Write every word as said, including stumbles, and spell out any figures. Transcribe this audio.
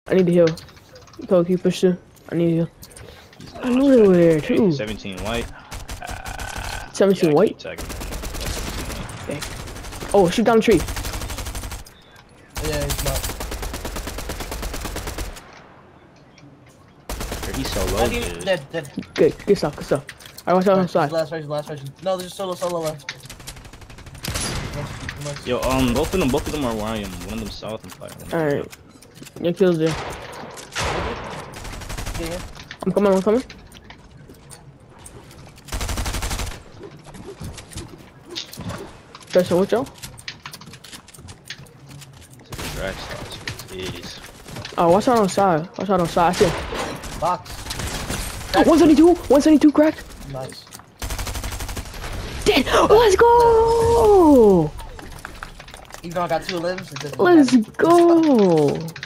I need to heal. Go, keep pushing. I need to heal. I knew they were there too. seventeen white. Uh, seventeen yeah, white? Okay. Oh, shoot down the tree. Yeah, he's not. He's so low. Dead, dead, dead. Good, good stuff, good stuff. Alright, watch out on the side. Last version, last version. No, there's solo, solo left. Yo, um, both of them, both of them are where I am. One of them south and fire. Alright. Your kills there. Yeah. I'm coming, I'm coming. Special, watch out. Drag stars. Jeez. Oh, watch out on the side. Watch out on the side. I see him. Box. one seventy-two, one seventy-two cracked. Nice. Dead. Let's go. Even though I got two limbs, it doesn't Let's matter. go.